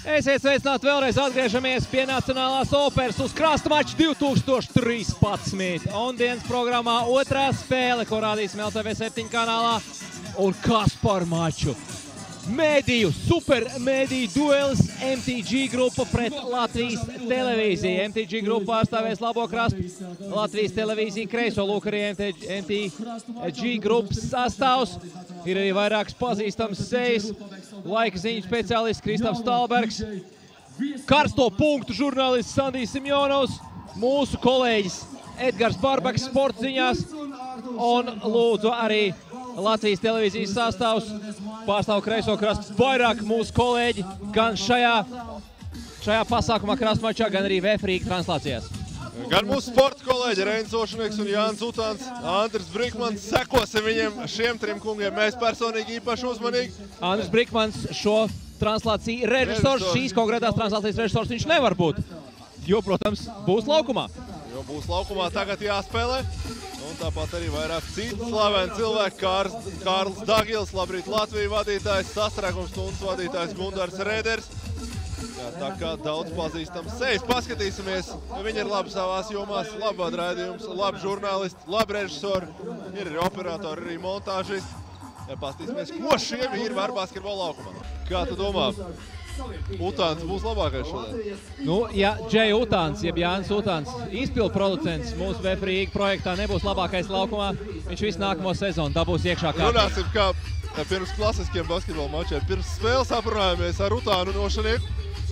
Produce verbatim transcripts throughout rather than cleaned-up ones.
Esiet sveicināti vēlreiz, atgriežamies pie Nacionālās operas uz krasta maču divi tūkstoši trīspadsmit. Un dienas programmā otrā spēle, ko rādīsim L T V septiņi kanālā. Un kas par maču? Mēdīju, super mēdīju duelis M T G grupa pret Latvijas televīziju. M T G grupa pārstāvēs labo krastu, Latvijas televīziju kreiso. Lūk arī M T G grupas sastāvs. Ir arī vairākas pazīstams sejas. Laika ziņu speciālists Kristaps Stalbergs. Karsto punktu žurnālists Sandijs Simjonovs. Mūsu kolēģis Edgars Barbaks sporta ziņās. Un lūdzu arī Latvijas televīzijas sastāvs. Pārstāv kreiso krastu vairāk mūsu kolēģi gan šajā, šajā pasākumā krastmačā, gan arī V F Rīga translācijās. Gan mūsu sporta kolēģi Reinis Ošanieks un Jānis Utāns, Andris Brikmans. Sekosim viņiem šiem trim kungiem. Mēs personīgi īpaši uzmanīgi. Andris Brikmans šo translāciju režisors, šīs konkrētās translācijas režisors viņš nevar būt. Jo, protams, būs laukumā. Jo būs laukumā tagad jāspēlē. Un tāpat arī vairāk citu slaveni cilvēki. Kārs, Kārls Dagils, labrīt Latviju vadītājs, sastrēgums stundas vadītājs Gundars Rēders. Jā, tā kā daudz pazīstams sejas. Paskatīsimies, viņi ir labi savās jomās, labi raidījums, labi žurnālisti, labi režisori, ir arī operatori, arī montāžisti. Ja paskatīsimies, ko šie vīri var basketbola laukumā. Kā tu domā? Utāns būs labākais šodien? Nu, ja Džej Utāns, jeb Jānis Utāns, izpildu producents mūsu V F Rīga projektā nebūs labākais laukumā, viņš visu nākamo sezonu dabūs iekšā kā. Runāsim kā pirms klasiskiem basketbola mačiem. Pirms spēles aprunājāmies ar Utānu un Ošanieku.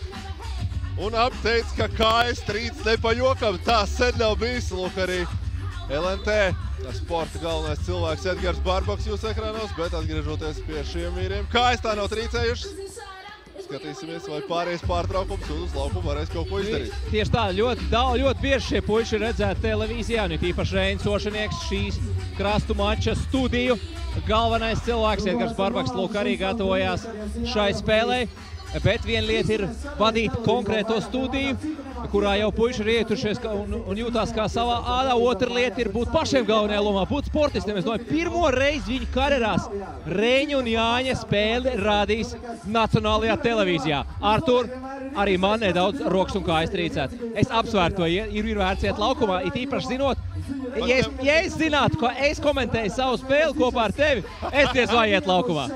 Un apteica, ka kājas trīc nepajokam. Tā sen nav bijis. Lūk arī L N T sporta galvenais cilvēks Edgars Barbaks jūs ekrānos, bet atgriežoties pie šiem vīriem, kājas tā nav trīcējušas. Skatīsimies, vai pārējais pārtraukums un uz laukumu varēs kaut ko izdarīt. Tieši tā, ļoti, daudz, ļoti bieži šie puiši ir redzēti televīzijā, un īpaši Reinis Ošanieks šīs krastu mača studiju. Galvenais cilvēks Edgars Barbaks lūk arī gatavojās šai spēlē. Bet viena lieta ir vadīt konkrēto studiju, kurā jau puiši ir ietušies un, un jūtās kā savā ādā. Otra lieta ir būt pašiem galvenajā lomā, būt sportistiem. Es domāju, pirmo reizi viņu karjerās Reņa un Jāņa spēli rādīs Nacionālajā televīzijā. Artur, arī man nedaudz rokas un kājas trīcēt. Es apsvērtu to, ir, ir vērts iet laukumā, it īpaši zinot, ja es, ja es zinātu, ka es komentēju savu spēli kopā ar tevi, es diez vai iet laukumā.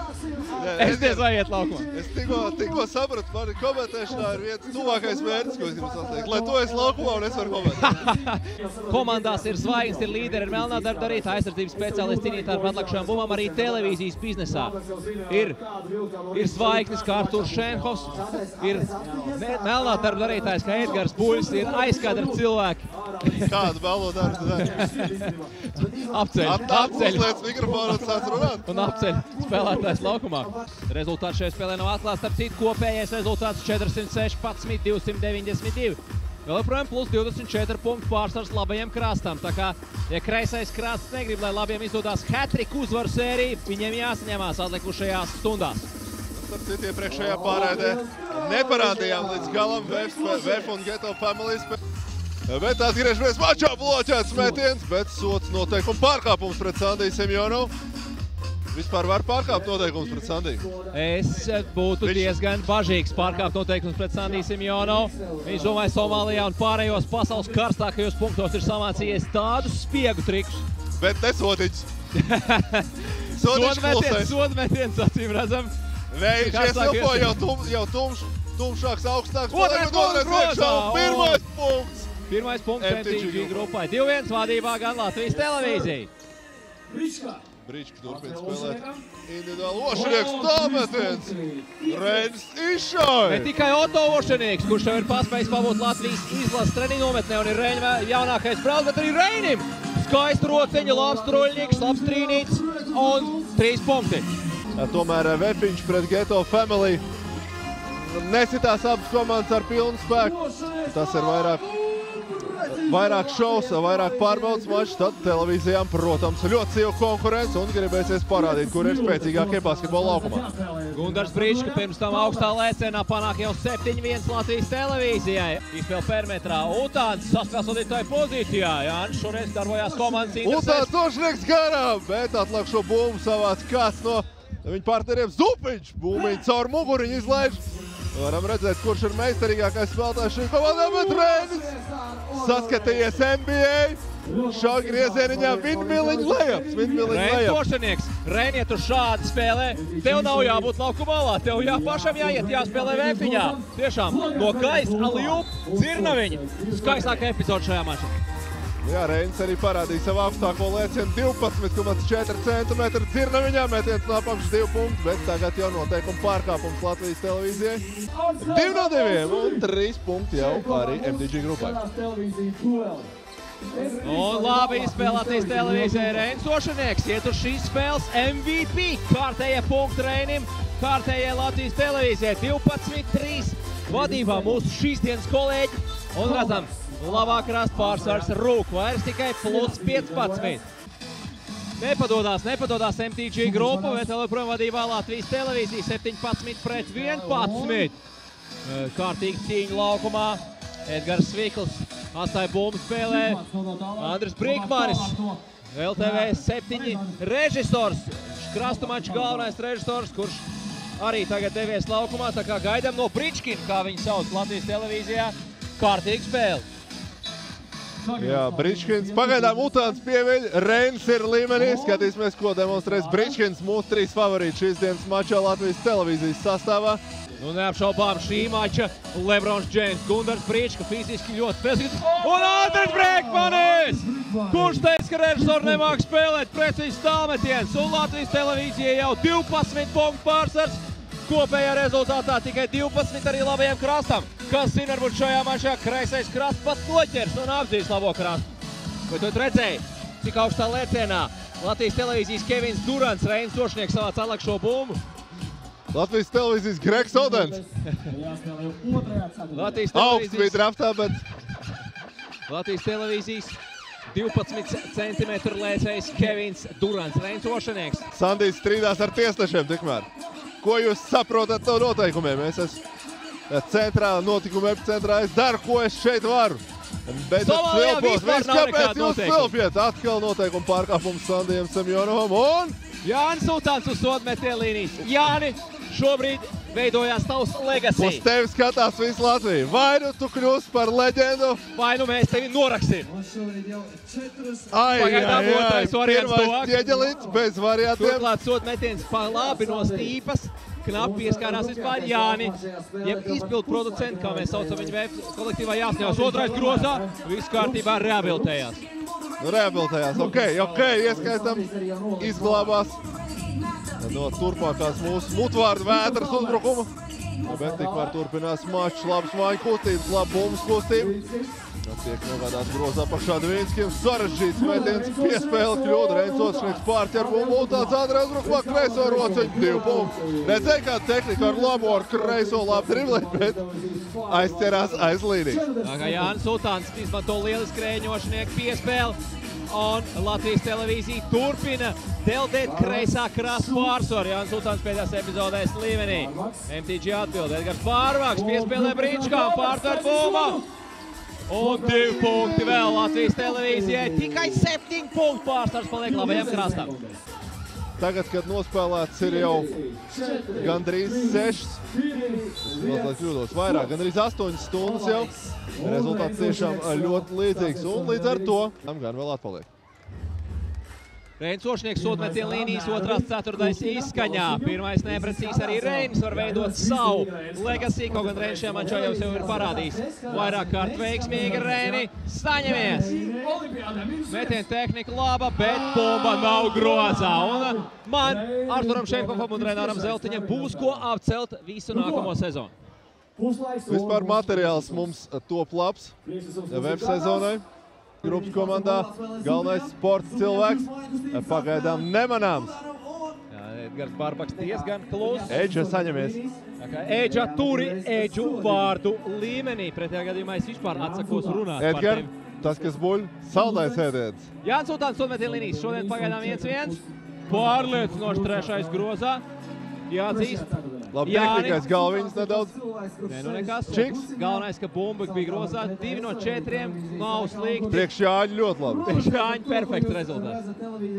Es diez vai iet laukumā. Es tikko, tikko sapratu, mani komentēšanā ir viens tuvākais mērķis, ko es gribu sasniegt. Lai to es laukumā un es varu komentēt. Komandās ir zvaigznes, ir līderi, ir melnā darba darītāja, aizsardzības speciālisti cīnītāji par atlikušajām bumbām, arī televīzijas biznesā. Ir, ir zvaigznes kā Arturs Šenhovs, ir melnā darba darītājs kā Edgars Buļs, ir aizkadra cilvēki. Kādu melno darbu tu dari? Apceļ, apceļ. Uzliec mikrofonu un sāc runāt. Un apceļ spēlētājs laukumā. Rezultāts šajā spēlē nav atklāts, starp citu kopējais rezultāts četri sešpadsmit divsimt deviņdesmit divi. Vēl joprojām plus divdesmit četri punktu pārsvars labajiem krastam. Tā kā, ja kreisais krasts negrib, lai labiem izdodās hat-trick uzvaru sēriju, viņiem jāsaņemās atlikušajās stundās. Starp citu iepriekšējā pārēdē neparādījām līdz galam V F un Ghetto Family spēlē. Bet atgriežamies mačā, bloķēts metiens, bet sots noteikuma pārkāpums pret Sandiju Simjonovu. Vispār var pārkāpt noteikums pret Sandiju? Es būtu Viņš... diezgan bažīgs pārkāpt noteikums pret Sandiju Simjonovu. Viņš domāja Somālijā un pārējos pasaules karstākajos punktos ir samācījies tādus spiegu trikus. Bet nesodiņš. Sodmetiens, sodmetiens, acīm redzam. Nē, viņš iesilpo jau, tum, jau tumš, tumšāks, augstāks. Otrais punkts, protams! Pirmais punkts! Pirmais punkts M T G grupai. divi viens vadībā gan Latvijas televīzija. Brīčka turpina spēlēt individuāli. Ošanieks tāmetiens. Reinis izšauj. Ne tikai Oto Ošanieks, kurš jau ir paspējis pabūt Latvijas izlases treniņu nometnē un ir Reņa jaunākais brālis, bet arī Reinim. Skaisti rociņi, labs troļņīgs, labs trīnīts un trīs punkti. Ja, tomēr Vefiņš pret Ghetto Family nesitās abas komandas ar pilnu spēku. Tas ir vairāk. Vairāk šovs, vairāk pārbaudas mačs, tad televīzijām, protams, ļoti cīva konkurence un gribēsies parādīt, kur ir spēcīgākie basketbola laukumā. Gundars Brīčka pirms tam augstā lēcienā panāk jau septiņi viens Latvijas televīzijai. Izspēle perimetrā. Utāns saspēles vadītāju pozīcijā. Jānis šoreiz darbojās komandas interesēs. Utāns Ošanieks garām, bet atlāk šo bumbu savāc kāds no viņa partneriem Zupiņš. Bumbiņu caur muguriņu izlaiž. Varam redzēt, kurš ir meistarīgākais spēlētājs šī komandā, bet Reinis saskatījies N B A. Šā griezieniņā vindmiliņu lejaps, vindmiliņu lejaps. Reinis Ošanieks, Reini, ja tu šādi spēlē, tev nav jābūt lauku malā, tev jā, pašam jāiet, jāspēlē vēfiņā. Tiešām, no gaisa, aliup, dzirnaviņa. Skaistākā epizoda šajā mačā. Jā, Reinis arī parādīja savu augstāko lēcienu divpadsmit komats četri centimetri dzirnaviņā, metiens no apakšas divi punkti, bet tagad jau noteikuma pārkāpums Latvijas televīzijai. Divi no diviem un trīs punkti jau arī M T G grupai. Un labi izspēlētīs televīzijai Reinis Ošanieks, iet uz šīs spēles M V P, kārtējie punkti Reinim, kārtējie Latvijas televīzijai, divpadsmit trīs vadībā mūsu šīs dienas kolēģi, un redzam, labāk rast pārsvars Rūk, vairs tikai plus piecpadsmit. Nepadodās, nepadodās M T G grupa, bet vēl joprojām vadībā Latvijas televīzija septiņpadsmit pret vienpadsmit. Kārtīgi cīņa laukumā. Edgars Svikls atstāja bumbu spēlē. Andris Brīkmanis, L T V septiņi režisors, krastumača galvenais režisors, kurš arī tagad devies laukumā, tā kā gaidām no Bričkina, kā viņi sauc Latvijas televīzijā, kārtīgi spēli. Jā, Bričkins pagaidām mutāns pieviļ, Reinis ir līmenī, skatīsimies, ko demonstrēs Bričkins, mūsu trīs favorīti šīs dienas mačā Latvijas televīzijas sastāvā. Nu, neapšaubām šī mača Lebrons Džeims, Gundars Brīčka, fiziski ļoti spēcīgs. Un Andris Brīkmanis! Kurš teica, ka režisori nemāk spēlēt precīzi tālmetiens, un Latvijas televīzija jau divpadsmit punktu pārsvars. Kopējā rezultātā tikai divpadsmit arī labajiem krastam. Kas zina, varbūt šajā mačā kreisais krasts pat noķers un apdzīs labo krastu. Vai tu redzēji, cik augstā lēcienā Latvijas televīzijas Kevins Durants, Reinis Ošanieks savā celakšo bumbu? Latvijas televīzijas Gregs Odens. Augsts bija draftā, bet... Latvijas televīzijas divpadsmit centimetru lēcējs Kevins Durants, Reinis Ošanieks. Sandijs strīdās ar tiesnešiem tikmēr. Ko jūs saprotat no noteikumiem? Es esmu centrā, notikuma epicentrā, es daru, ko es šeit varu. Bet Somālijā vispār nav nekāda noteikuma. Svilpiet, atkal noteikuma pārkāpums Sandijam Semjonovam un... Jānis Sultāns uz sodmetiena līnijas. Jāni, šobrīd veidojās tavs legacy. Uz tevi skatās visu Latviju. Vai nu tu kļūsi par leģendu? Vai nu mēs tevi noraksim? Ai, Pagaidām ai, otrais ai, variants pirmais to. ķieģelīts bez variantiem. Turklāt sodmetiens pa labi no stīpas. Knapi pieskārās vispār Jāni, jeb izpildu producenti, kā mēs saucam viņu vēp kolektīvā jāsņās. Otrais grozā, viss kārtībā rehabilitējās. Rehabilitējās, ok, ok, ieskaitam, izglābās no turpmākās mūsu mutvārdu vētras uzbrukuma. Bet tikmēr turpinās mačs, labs māju kustības, labi bumbas kustība. Tiek nogādās grozā apakšā Dvīnskim, sarežģīts metiens, piespēle kļūda, Reinis Ošanieks pārķer bumbu, tāds ātrāk uzbrukumā kreiso rociņu, divu punktu. Redzēja, kā tehnika ar labo, ar kreiso labi driblēt, bet aizķerās aiz līnijas. Tā kā Jānis Sultāns izmanto lieliski Reiņu Ošanieku piespēli, un Latvijas televīzija turpina deldēt kreisā krasta pārsvaru. Jānis Sultāns pēdējās epizodēs līmenī. M T G atbild, Edgars Pārvāks piespēlē Brīčkām, pārtver bumbu. Un divi punkti vēl Latvijas televīzijai. Tikai septiņu punktu pārsvars paliek labajam krastam. Tagad, kad nospēlēts ir jau gandrīz sešas, mazliet kļūdos vairāk, gandrīz astoņas stundas jau. Rezultāts tiešām ļoti līdzīgs un līdz ar to gan vēl atpaliek. Reinis Ošanieks sodmetiena līnijas otrās ceturtais izskaņā. Pirmais neprecīzs arī Reinis var veidot savu legacy, kaut gan Reinis šajā mačā jau sev ir parādījis. Vairāk kārt veiksmīgi Reini, saņemies! Metiena tehnika laba, bet bumba nav grozā. Un man, Arturam Šefkovam un Renāram Zeltiņam būs ko apcelt visu nākamo sezonu. Vispār materiāls mums top labs web sezonai. Grupas komandā galvenais sports cilvēks, pagaidām nemanāms. Jā, Edgars Barbaks diezgan klus. Eģa saņemies. Eģa turi Eģu vārdu līmenī. Pretējā gadījumā es vispār atsakos runāt Edgar, par tevi. Tas, kas buļ, saldais ēdiens. Jānis Sultāns sodmetiena līnijas. Šodien pagaidām viens viens. Pārliecinoši trešais grozā. Jāatzīst. Labi, tehnikais galviņas nedaudz. Nē, nu nekas. Čiks. Galvenais, ka bumba bija grozā. Divi no četriem nav slikti. Priekš Jāņa ļoti labi. Priekš Jāņa perfekts rezultāts.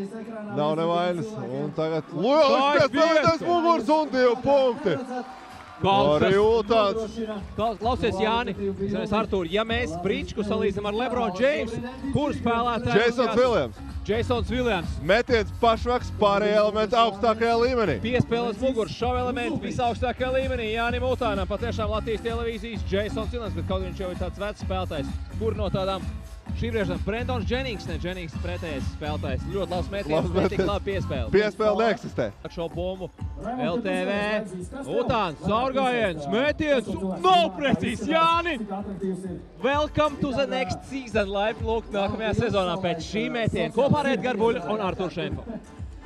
Nav nevainas. Un tagad lieliski piespēlētais mugurs un divi punkti. Arī Utāns. Klausies, Jāni, es Artūr, ja mēs Bričku salīdzinām ar LeBron Jamesu, kur spēlētāji? Jasons Viljams. Jasons Viljams. Metiens pašvaks, pārējie elementi augstākajā līmenī. Piespēles muguras, šovu elementi visaugstākajā līmenī. Jānim Utānam patiešām Latvijas televīzijas Jasons Viljams, bet kaut viņš jau ir tāds vecs spēlētājs. Kur no tādām šī brīžam Brendons Jennings, ne Jennings pretējais spēlētājs. Ļoti labs metiens, bet tik labi piespēle. Piespēle neeksistē. Šo bumbu L T V. Utāns, caurgājiens, metiens, nav precīzs, Jāni! Welcome to the next season, laipni lūgt nākamajā sezonā pēc šī metiena. Kopā ar Edgars Buļu un Artūru Šenko.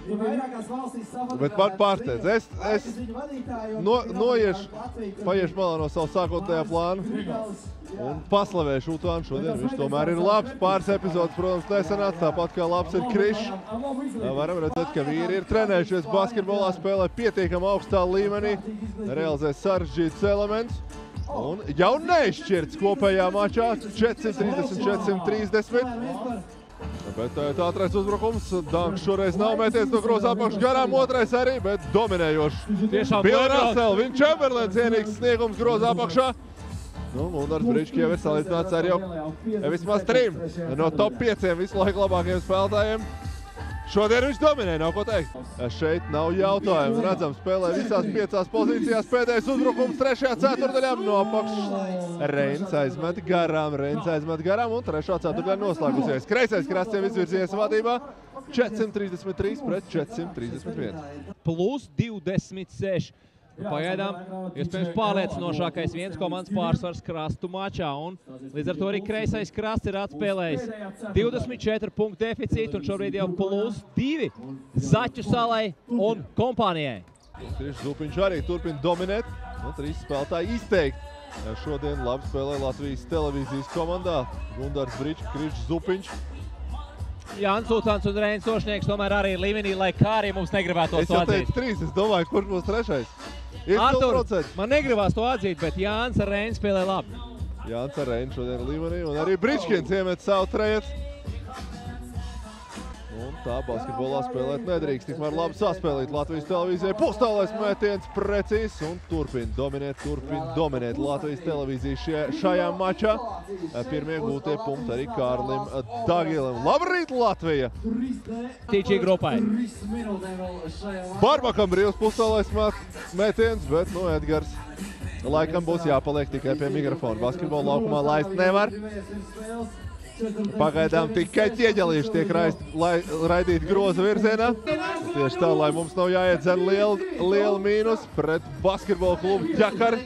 Bet man pārsteidz, es, es no, noiešu, paiešu malā no savu sākotnējā plānu un paslavēšu Utānu šodien. Viņš tomēr ir labs. Pāris epizodes, protams, nesanāca, tāpat kā labs ir Krišs. Varam redzēt, ka vīri ir trenējušies basketbolā, spēlē pietiekami augstā līmenī, realizē sarežģītus elementus. Un jau neizšķirts kopējā mačā četri trīsdesmit četri trīsdesmit. Bet tā otrais uzbrukums, Danks šoreiz nav mēties no groza apakšu garām, otrais arī, bet dominējošs. Tiešām Bill Russell, Vin Chamberlain cienīgs sniegums groza apakšā. Nu, Gundars Brički jau ir salīdzināts ar jau vismaz trim no top pieciem visu laiku labākajiem spēlētājiem. Šodien viņš dominē, nav ko teikt. Šeit nav jautājumu. Redzam, spēlē visās piecās pozīcijās. Pēdējais uzbrukums trešajā ceturdaļā no apakšas. Reins aizmet garām, Reins aizmet garām un trešā ceturdaļā noslēgusies. Kreisais krastiem izvirzies vadībā. četri trīsdesmit trīs pret četri trīsdesmit viens. Plus divdesmit seši. Pagaidām, iespējams pārliecinošākais viens komandas pārsvars krastu mačā, un līdz ar to arī kreisais krasts ir atspēlējis divdesmit četri punktu deficītu, un šobrīd jau plus divi Zaķu salai un kompānijai. Krišs Zupiņš arī turpina dominēt, un trīs spēlētāji izteikti. Šodien labi spēlē Latvijas televīzijas komandā. Gundars Brički, Krišs Zupiņš. Jānis Utāns un Reinis Ošnieks tomēr arī ir līmenī, lai kā arī mums negribētu Es to jau atzīt. teicu trīs, es domāju, kurš būs trešais. Ir Artur, simt procenti. man negribās to atzīt, bet Jānis ar Reini spēlē labi. Jānis ar Reini šodien līmenī, un arī Bričkins iemet savu trejetu. Un tā basketbolā spēlēt nedrīkst, tikmēr labi saspēlīt Latvijas televīzijai. Pustālais metiens precīzs un turpina dominēt, turpina dominēt Latvijas televīzija šie, šajā mačā. Pirmie gūtie punkti arī Kārlim Dagilam. Labrīt, Latvija! T G grupai. Barbakam brīvs pustālais metiens, bet nu Edgars laikam būs jāpaliek tikai pie mikrofona. Basketbola laukumā laist nevar. Pagaidām tikai ķieģelīši tiek raidīti groza virzienā. Tieši tā, lai mums nav jāiedzen liela, liela mīnus pret basketbola klubu Ķekari.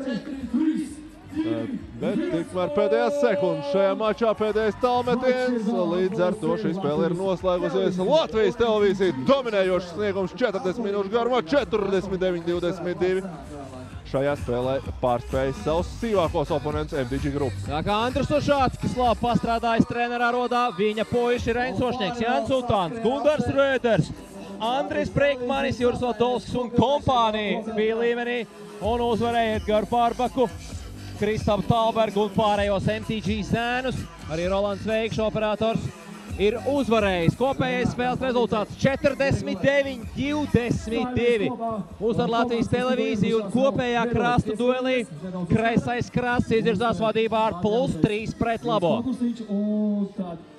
Bet tikmēr pēdējās sekundes šajā mačā pēdējais tālmetiens. Līdz ar to šī spēle ir noslēgusies. Latvijas televīzija dominējošs sniegums četrdesmit minūšu garumā, četrdesmit deviņi divdesmit divi. Šajā spēlē pārspējas savus sīvākos oponentus M D G grupu. Tā kā Andris Ušāckis labi pastrādājis trenerā rodā, viņa puiši Reinis Ošnieks, Jānis Utāns, Gundars Rēders, Andris Breikmanis, Juris Latolskis un kompānija bija līmenī un uzvarēja Edgaru Pārbaku, Kristapu Talbergu un pārējos M T G zēnus. Arī Rolands Veikš, operators, ir uzvarējis. Kopējais spēles rezultāts četrdesmit deviņi divdesmit divi. Uzvar Latvijas televīziju un kopējā krastu duelī kreisais krasts izvirzās vadībā ar plus trīs pret labo.